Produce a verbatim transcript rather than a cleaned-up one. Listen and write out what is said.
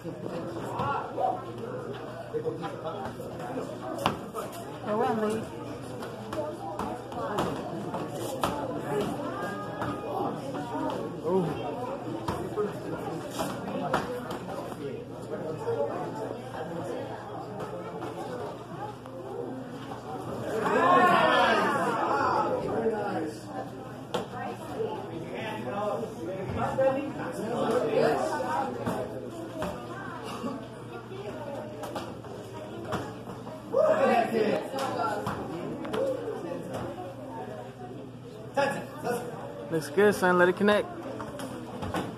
Go on, Lee. Oh. Looks good, son. Let it connect.